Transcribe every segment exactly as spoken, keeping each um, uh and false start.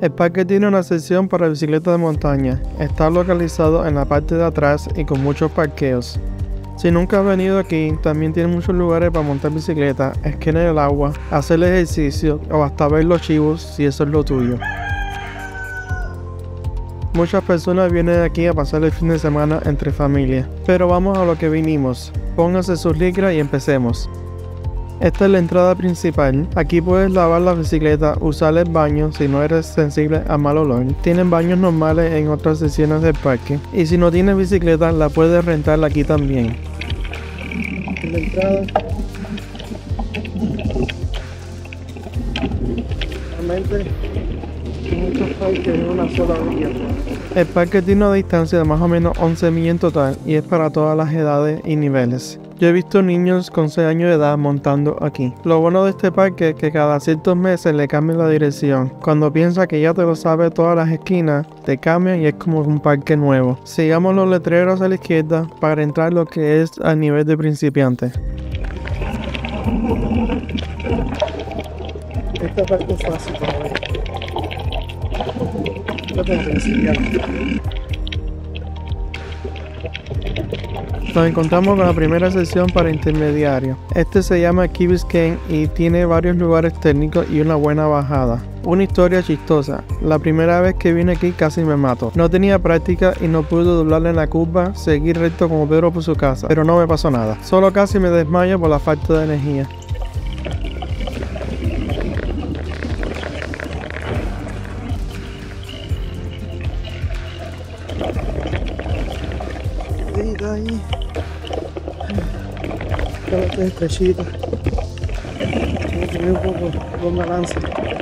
El parque tiene una sección para bicicletas de montaña. Está localizado en la parte de atrás y con muchos parqueos. Si nunca has venido aquí, también tiene muchos lugares para montar bicicleta, esquí en el agua, hacer ejercicio o hasta ver los chivos si eso es lo tuyo. Muchas personas vienen aquí a pasar el fin de semana entre familia. Pero vamos a lo que vinimos. Pónganse sus licras y empecemos. Esta es la entrada principal. Aquí puedes lavar la bicicleta, usar el baño si no eres sensible a mal olor. Tienen baños normales en otras secciones del parque. Y si no tienes bicicleta, la puedes rentar aquí también. La entrada. Realmente muchos parques en una sola vía. El parque tiene una distancia de más o menos once millas en total y es para todas las edades y niveles. Yo he visto niños con seis años de edad montando aquí. Lo bueno de este parque es que cada ciertos meses le cambian la dirección. Cuando piensas que ya te lo sabes todas las esquinas, te cambian y es como un parque nuevo. Sigamos los letreros a la izquierda para entrar lo que es a nivel de principiante. Esta parte es fácil para ver. Esta parte es principiante. Nos encontramos con la primera sección para intermediario. Este se llama Key Biscayne y tiene varios lugares técnicos y una buena bajada. Una historia chistosa. La primera vez que vine aquí casi me mato. No tenía práctica y no pude doblarle en la curva, seguir recto como Pedro por su casa, pero no me pasó nada. Solo casi me desmayo por la falta de energía. Ahí. Esta es estrechita. Tengo que tener un poco de balance.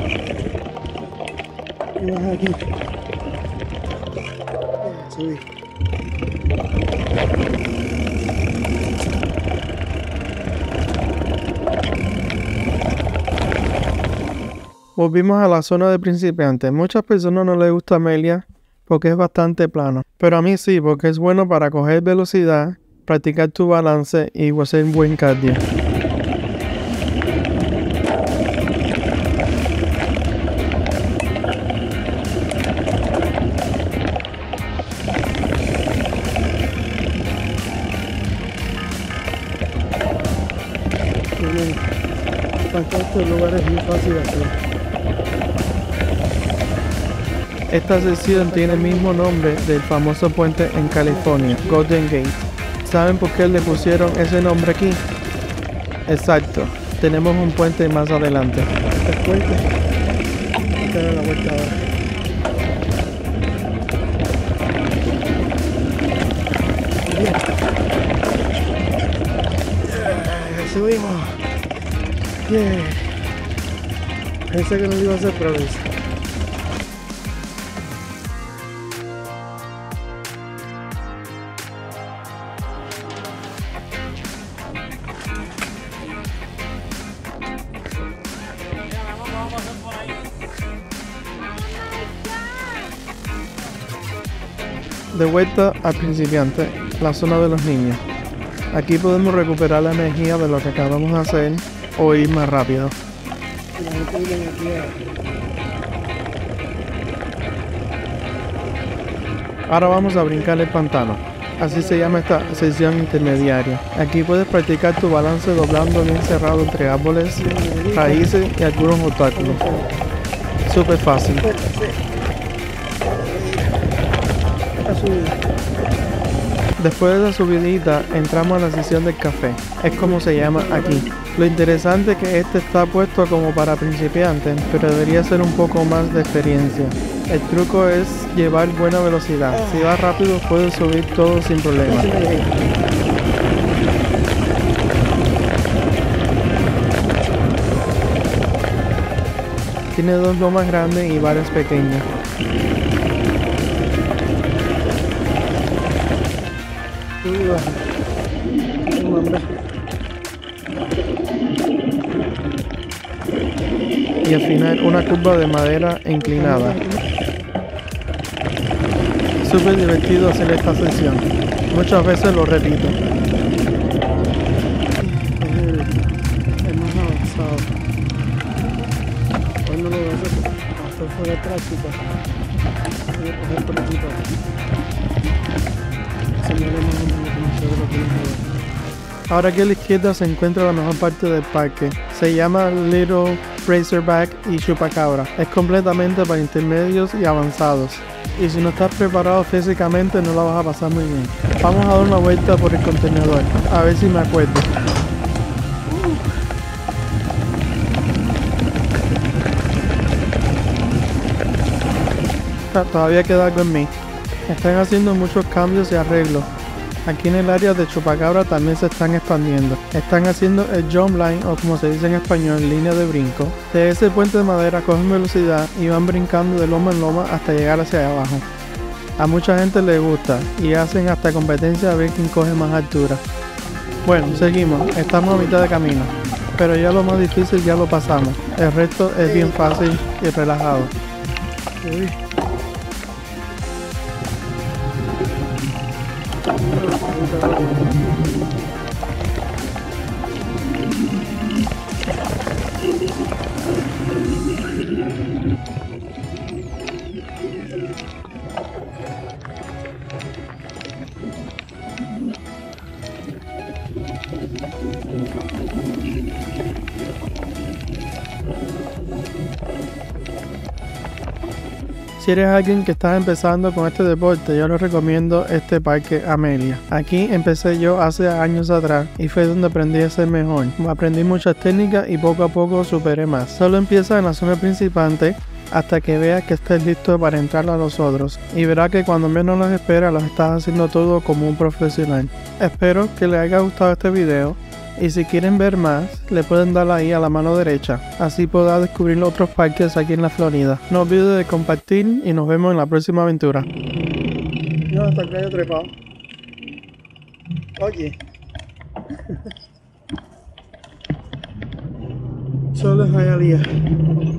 Y vas aquí. Subí. Volvimos a la zona de principiantes. Muchas personas no les gusta Amelia porque es bastante plano, pero a mí sí, porque es bueno para coger velocidad, practicar tu balance y hacer un buen cardio. Para estos lugares es muy fácil de hacer. Esta sección tiene el mismo nombre del famoso puente en California, Golden Gate. ¿Saben por qué le pusieron ese nombre aquí? Exacto, tenemos un puente más adelante. Este puente, hay que dar la vuelta ahora. Bien. Yeah, subimos. Yeah. Pensé que no iba a hacer progreso. De vuelta al principiante, la zona de los niños. Aquí podemos recuperar la energía de lo que acabamos de hacer o ir más rápido. Ahora vamos a brincar el pantano. Así se llama esta sección intermediaria. Aquí puedes practicar tu balance doblando bien cerrado entre árboles, raíces y algunos obstáculos. Súper fácil. Después de la subidita entramos a la sección del café, es como se llama aquí. Lo interesante es que este está puesto como para principiantes, pero debería ser un poco más de experiencia. El truco es llevar buena velocidad, si vas rápido puedes subir todo sin problema. Tiene dos lomas grandes y varias pequeñas. Y al final una curva de madera inclinada. Súper divertido hacer esta sesión. Muchas veces lo repito. Es más avanzado. Hoy no lo voy a hacer Esto fue de práctica. Voy a coger por aquí para enseñarles más o menos cómo se ve lo que tienen que ver. Ahora aquí a la izquierda se encuentra la mejor parte del parque. Se llama Little Razorback y Chupacabra. Es completamente para intermedios y avanzados. Y si no estás preparado físicamente no la vas a pasar muy bien. Vamos a dar una vuelta por el contenedor, a ver si me acuerdo. Todavía queda algo en mí. Están haciendo muchos cambios y arreglos. Aquí en el área de Chupacabra también se están expandiendo. Están haciendo el jump line, o como se dice en español, línea de brinco. De ese puente de madera cogen velocidad y van brincando de loma en loma hasta llegar hacia abajo. A mucha gente les gusta y hacen hasta competencia a ver quién coge más altura. Bueno, seguimos. Estamos a mitad de camino. Pero ya lo más difícil ya lo pasamos. El resto es bien fácil y relajado. Uy. Si eres alguien que estás empezando con este deporte, yo les recomiendo este parque Amelia. Aquí empecé yo hace años atrás y fue donde aprendí a ser mejor. Aprendí muchas técnicas y poco a poco superé más. Solo empieza en la zona principante hasta que veas que estés listo para entrar a los otros y verás que cuando menos los esperas los estás haciendo todo como un profesional. Espero que les haya gustado este video. Y si quieren ver más, le pueden dar ahí a la mano derecha, así podrás descubrir otros parques aquí en la Florida. No olvides de compartir y nos vemos en la próxima aventura. Yo hasta acá he trepado. Oye. Solo es Hialeah.